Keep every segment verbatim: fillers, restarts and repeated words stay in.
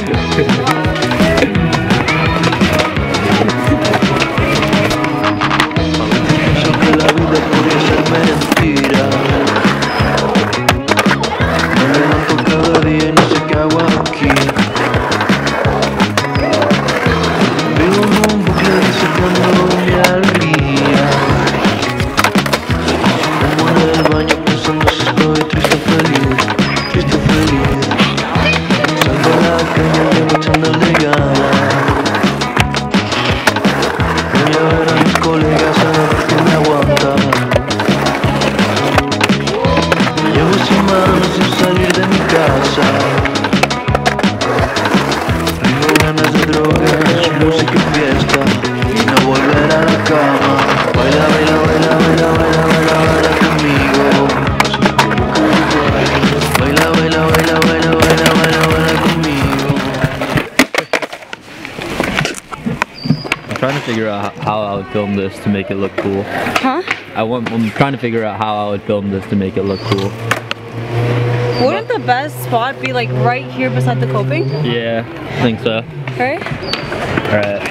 I'm trying to figure out how I would film this to make it look cool. Huh? I want, I'm trying to figure out how I would film this to make it look cool. Wouldn't the best spot be like right here beside the coping? Yeah, I think so. Right? Alright.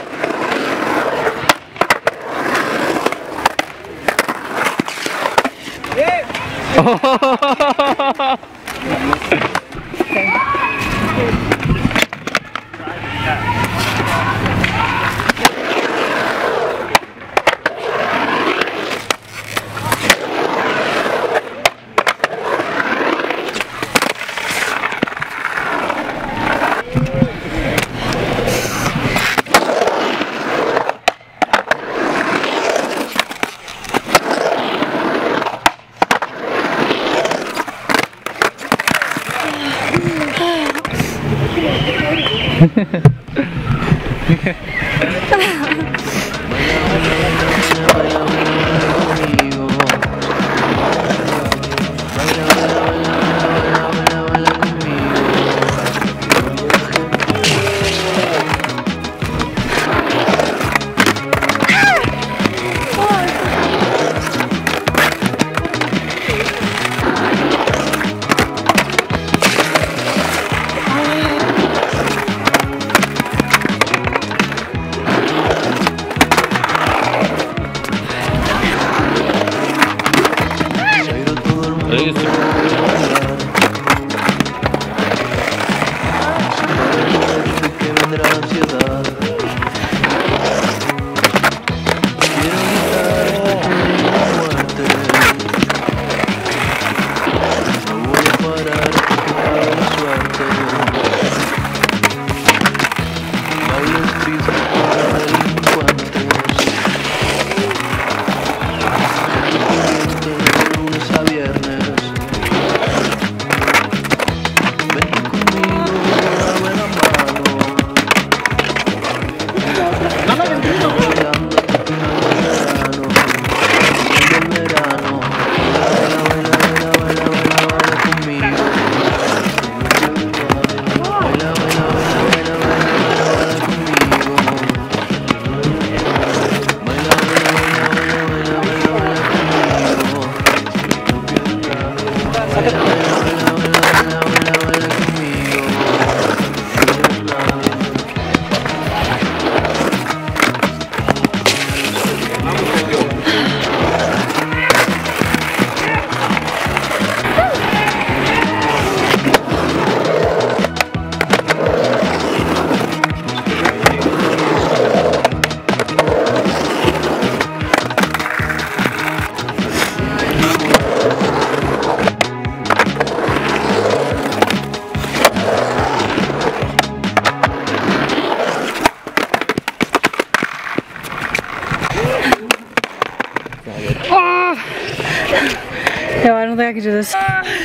Yo, I don't think I can do this.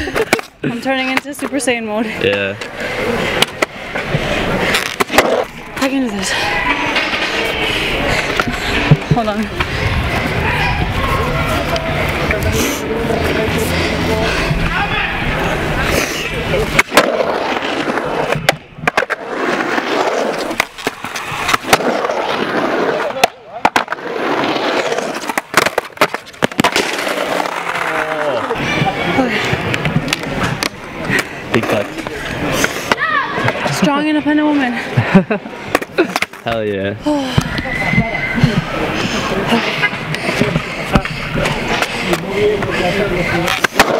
I'm turning into Super Saiyan mode. Yeah. I can do this. Hold on. Big cut. strong, independent woman. Hell yeah. Okay.